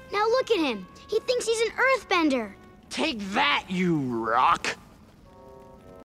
Now look at him. He thinks he's an earthbender. Take that, you rock!